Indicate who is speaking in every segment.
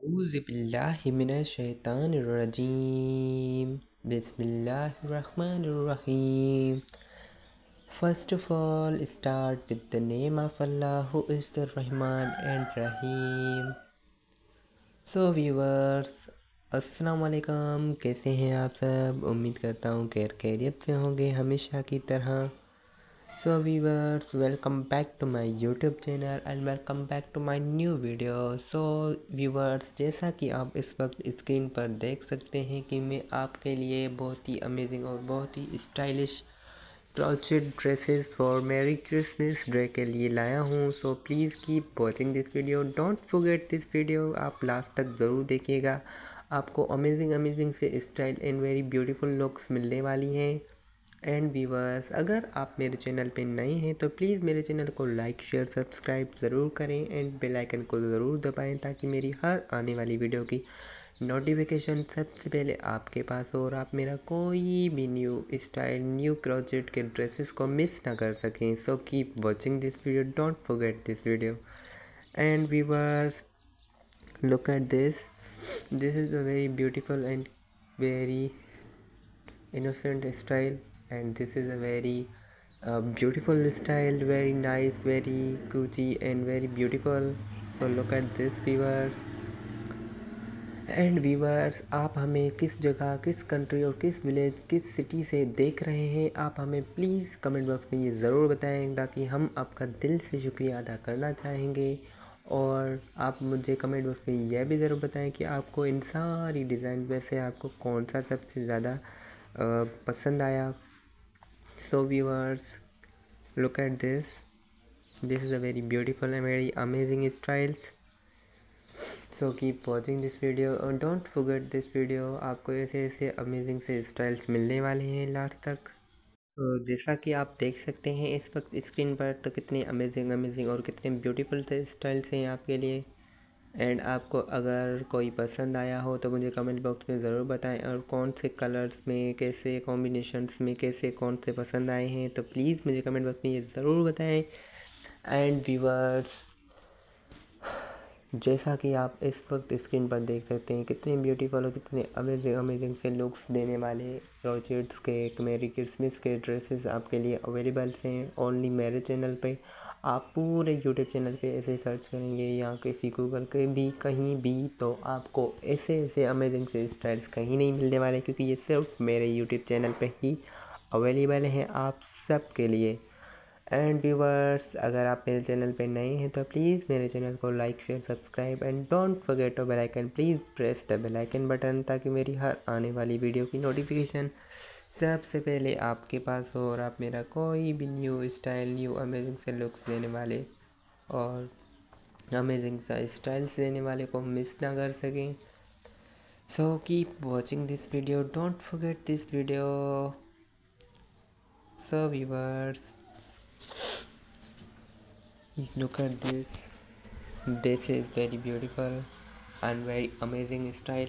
Speaker 1: औज़ुबिल्लाहिमिनश्शैतानिर्रजीम बिस्मिल्लाहिर्रहमानिर्रहीम. First of all, start with the name of Allah who is the Rahman and Rahim. So viewers, अस्सलाम वालेकुम. कैसे हैं आप सब? उम्मीद करता हूँ खैरियत से होंगे हमेशा की तरह. So viewers, welcome back to my YouTube channel and welcome back to my new video. So viewers, जैसा कि आप इस वक्त स्क्रीन पर देख सकते हैं कि मैं आपके लिए बहुत ही अमेजिंग और बहुत ही stylish crochet dresses for merry Christmas day के लिए लाया हूँ. So please keep watching this video. Don't forget this video. आप लास्ट तक ज़रूर देखिएगा. आपको अमेजिंग से style and very beautiful looks मिलने वाली हैं. एंड व्यूवर्स, अगर आप मेरे चैनल पे नए हैं तो प्लीज़ मेरे चैनल को लाइक शेयर सब्सक्राइब ज़रूर करें एंड बेल आइकन को ज़रूर दबाएं ताकि मेरी हर आने वाली वीडियो की नोटिफिकेशन सबसे पहले आपके पास हो और आप मेरा कोई भी न्यू स्टाइल न्यू क्रोचेट के ड्रेसेस को मिस ना कर सकें. So keep watching this video. Don't forget this video. And viewers, look at this is a very beautiful and very innocent style, and this is a very beautiful style, very nice, very Gucci and very beautiful. So look at this viewers. And viewers, आप हमें किस जगह, किस country और किस village, किस city से देख रहे हैं, आप हमें प्लीज़ कमेंट बॉक्स में ये ज़रूर बताएं ताकि हम आपका दिल से शुक्रिया अदा करना चाहेंगे. और आप मुझे कमेंट बॉक्स में यह भी ज़रूर बताएं कि आपको इन सारी डिज़ाइन में से आपको कौन सा सबसे ज़्यादा पसंद आया. So viewers, look at this is a very beautiful and very amazing styles. So keep watching this video और डोंट फॉरगेट दिस वीडियो. आपको ऐसे ऐसे अमेजिंग से स्टाइल्स मिलने वाले हैं लास्ट तक. तो जैसा कि आप देख सकते हैं इस वक्त स्क्रीन पर, तो कितने अमेजिंग और कितने ब्यूटीफुल से स्टाइल्स हैं आपके लिए. एंड आपको अगर कोई पसंद आया हो तो मुझे कमेंट बॉक्स में ज़रूर बताएं और कौन से कलर्स में, कैसे कॉम्बिनेशंस में, कैसे कौन से पसंद आए हैं तो प्लीज़ मुझे कमेंट बॉक्स में ये ज़रूर बताएं. एंड व्यूवर्स, जैसा कि आप इस वक्त स्क्रीन पर देख सकते हैं कितने ब्यूटीफुल और कितने अमेजिंग से लुक्स देने वाले क्रोचेट्स के मैरी क्रिसमस के ड्रेसेस आपके लिए अवेलेबल हैं ओनली मेरे चैनल पे. आप पूरे यूट्यूब चैनल पे ऐसे सर्च करेंगे या किसी गूगल के भी कहीं भी तो आपको ऐसे ऐसे अमेजिंग से स्टाइल्स कहीं नहीं मिलने वाले, क्योंकि ये सिर्फ मेरे यूट्यूब चैनल पे ही अवेलेबल हैं आप सब के लिए. एंड व्यूवर्स, अगर आप मेरे चैनल पे नए हैं तो प्लीज़ मेरे चैनल को like share subscribe and don't forget bell icon. Please press the bell icon button ताकि मेरी हर आने वाली वीडियो की नोटिफिकेशन सबसे पहले आपके पास हो और आप मेरा कोई भी न्यू स्टाइल न्यू अमेजिंग से लुक्स देने वाले और अमेजिंग सा स्टाइल्स देने वाले को मिस ना कर सकें. So keep watching this video. Don't forget this video. So viewers, look at this. This is very beautiful and very amazing style.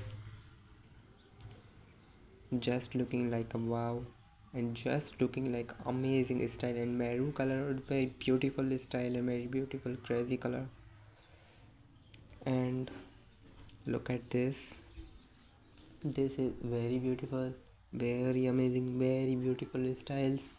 Speaker 1: Just looking like a wow and just looking like amazing style and maroon color, very beautiful style and very beautiful crazy color. And look at this. This is very beautiful, very amazing, very beautiful styles.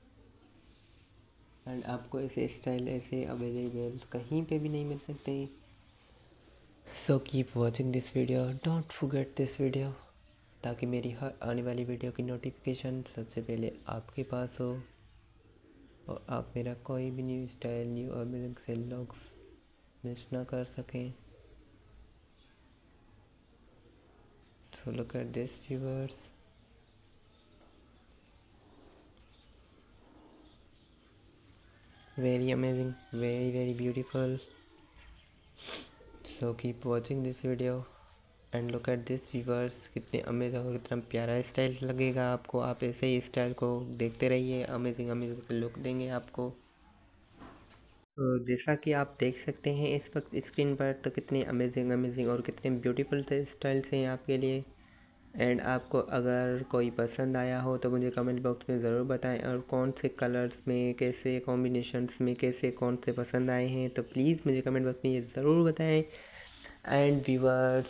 Speaker 1: And आपको ऐसे style ऐसे available कहीं पे भी नहीं मिल सकते. So keep watching this video. Don't forget this video ताकि मेरी हर आने वाली वीडियो की नोटिफिकेशन सबसे पहले आपके पास हो और आप मेरा कोई भी न्यू स्टाइल न्यू अमेजिंग से लुक्स मिस ना कर सकें. So look at this viewers. Very amazing, very beautiful. So keep watching this video and look at this viewers. कितने अमेजिंग और कितना प्यारा स्टाइल लगेगा आपको. आप ऐसे ही स्टाइल को देखते रहिए. अमेजिंग से लुक देंगे आपको. तो जैसा कि आप देख सकते हैं इस वक्त स्क्रीन पर, तो कितने अमेजिंग और कितने ब्यूटीफुल से स्टाइल्स हैं आपके लिए. एंड आपको अगर कोई पसंद आया हो तो मुझे कमेंट बॉक्स में ज़रूर बताएं और कौन से कलर्स में, कैसे कॉम्बिनेशंस में, कैसे कौन से पसंद आए हैं तो प्लीज़ मुझे कमेंट बॉक्स में ये ज़रूर बताएं. एंड व्यूअर्स,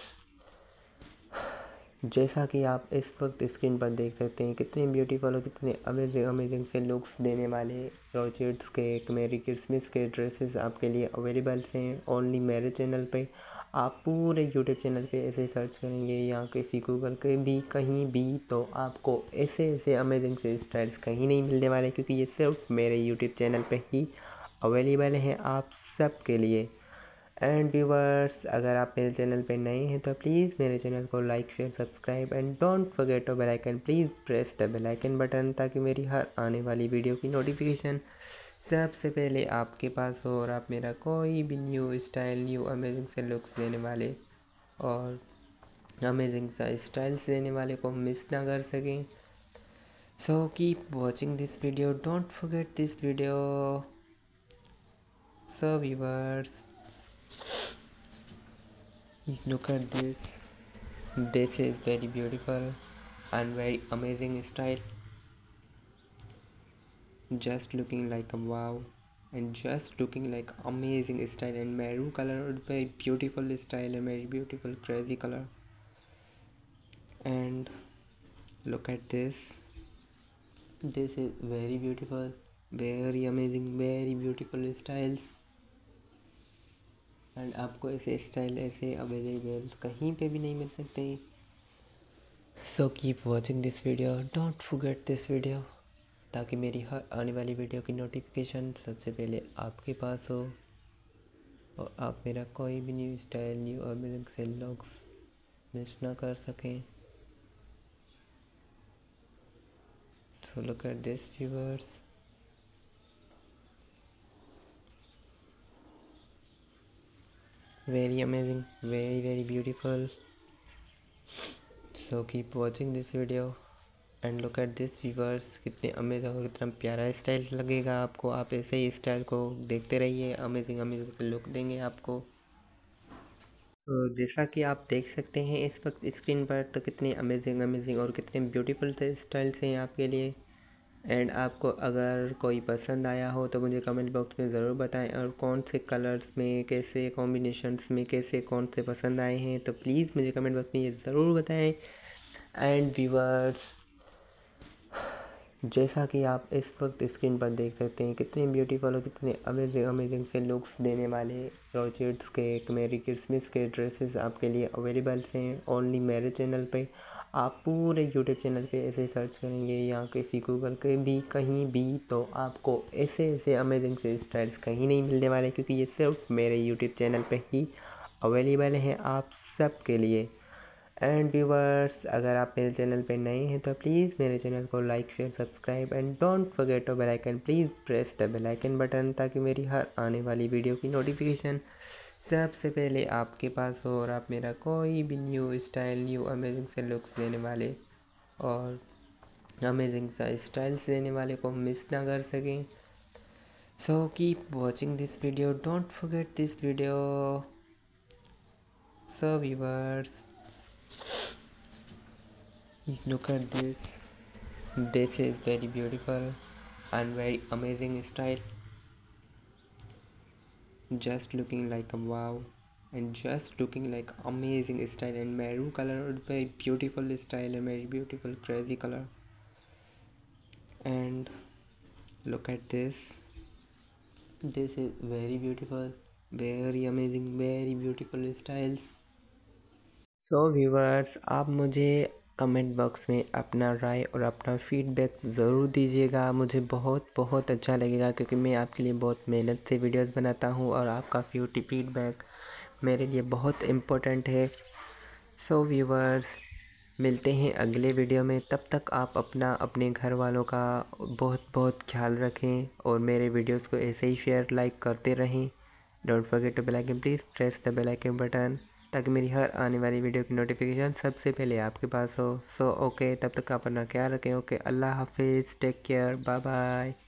Speaker 1: जैसा कि आप इस वक्त स्क्रीन पर देख सकते हैं कितने ब्यूटीफुल और कितने अमेजिंग से लुक्स देने वाले रॉकेट्स के मेरी क्रिसमस के ड्रेसेस आपके लिए अवेलेबल हैं ओनली मेरे चैनल पे। आप पूरे यूट्यूब चैनल पे ऐसे सर्च करेंगे या किसी गूगल के भी कहीं भी, तो आपको ऐसे ऐसे अमेजिंग से स्टाइल्स कहीं नहीं मिलने वाले, क्योंकि ये सिर्फ मेरे यूट्यूब चैनल पे ही अवेलेबल हैं आप सब के लिए। एंड व्यूवर्स, अगर आप मेरे चैनल पे नए हैं तो प्लीज़ मेरे चैनल को like share subscribe and don't forget to bell icon, please press the bell icon button, ताकि मेरी हर आने वाली वीडियो की नोटिफिकेशन सबसे पहले आपके पास हो और आप मेरा कोई भी न्यू स्टाइल, न्यू अमेजिंग से लुक्स देने वाले और अमेजिंग सा स्टाइल्स देने वाले को मिस ना कर सकें। So keep watching this video, don't forget this video. So viewers, look at this. This is very beautiful and very amazing style. Just looking like a wow, and just looking like amazing style, and maroon color, very beautiful style and very beautiful crazy color. And look at this. This is very beautiful, very amazing, very beautiful styles. And आपको ऐसे style ऐसे available कहीं पे भी नहीं मिल सकते। So keep watching this video, don't forget this video, ताकि मेरी हर आने वाली वीडियो की नोटिफिकेशन सबसे पहले आपके पास हो और आप मेरा कोई भी न्यू स्टाइल, न्यू अमेजिंग से लुक्स मिस ना कर सकें। So look at this viewers, very amazing, very beautiful. So keep watching this video and look at this viewers, कितने अमेजिंग और कितना प्यारा स्टाइल लगेगा आपको। आप ऐसे ही स्टाइल को देखते रहिए, अमेजिंग से लुक देंगे आपको। तो जैसा कि आप देख सकते हैं इस वक्त स्क्रीन पर, तो कितने अमेजिंग और कितने ब्यूटीफुल से स्टाइल्स हैं आपके लिए। एंड आपको अगर कोई पसंद आया हो तो मुझे कमेंट बॉक्स में ज़रूर बताएं, और कौन से कलर्स में, कैसे कॉम्बिनेशंस में, कैसे कौन से पसंद आए हैं, तो प्लीज़ मुझे कमेंट बॉक्स में ये ज़रूर बताएं। एंड व्यूअर्स, जैसा कि आप इस वक्त स्क्रीन पर देख सकते हैं कितने ब्यूटीफुल और कितने अमेजिंग से लुक्स देने वाले रॉकेट्स के मेरी क्रिसमस के ड्रेसेस आपके लिए अवेलेबल हैं ओनली मेरे चैनल पे। आप पूरे यूट्यूब चैनल पे ऐसे सर्च करेंगे या किसी गूगल के भी कहीं भी, तो आपको ऐसे ऐसे अमेजिंग से स्टाइल्स कहीं नहीं मिलने वाले, क्योंकि ये सिर्फ मेरे यूट्यूब चैनल पे ही अवेलेबल हैं आप सब के लिए। एंड व्यूवर्स, अगर आप मेरे चैनल पे नए हैं तो प्लीज़ मेरे चैनल को like share subscribe and don't forget to bell icon, please press the bell icon button, ताकि मेरी हर आने वाली वीडियो की नोटिफिकेशन सबसे पहले आपके पास हो और आप मेरा कोई भी न्यू स्टाइल, न्यू अमेजिंग से लुक्स देने वाले और अमेजिंग सा स्टाइल्स देने वाले को मिस ना कर सकें। So keep watching this video, don't forget this video. So viewers, look at this. This is very beautiful and very amazing style. Just looking like a wow, and just looking like amazing style, and maroon color, very beautiful style and very beautiful crazy color. And look at this. This is very beautiful, very amazing, very beautiful styles. So viewers, आप मुझे comment box में अपना राय और अपना feedback ज़रूर दीजिएगा। मुझे बहुत अच्छा लगेगा, क्योंकि मैं आपके लिए बहुत मेहनत से वीडियोस बनाता हूं और आपका फीडबैक मेरे लिए बहुत इम्पोर्टेंट है। सो व्यूवर्स, मिलते हैं अगले वीडियो में। तब तक आप अपना, अपने घर वालों का बहुत ख्याल रखें और मेरे वीडियोस को ऐसे ही शेयर लाइक करते रहें। Don't forget to bell icon, please press the bell icon button, ताकि मेरी हर आने वाली वीडियो की नोटिफिकेशन सबसे पहले आपके पास हो। सो ओके, तब तक आप अपना ख्याल रखें। ओके, अल्लाह हाफिज़, टेक केयर, बाय बाय।